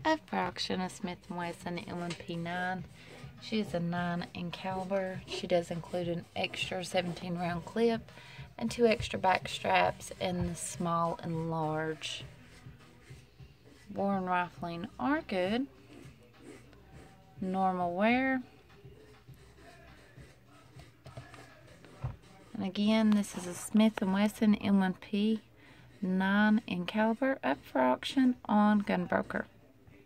Up for auction a Smith & Wesson M1P9. She is a 9 in caliber. She does include an extra 17 round clip and 2 extra back straps in the small and large. Bore and rifling are good. Normal wear. And again, this is a Smith & Wesson M1P 9 in caliber, up for auction on Gunbroker.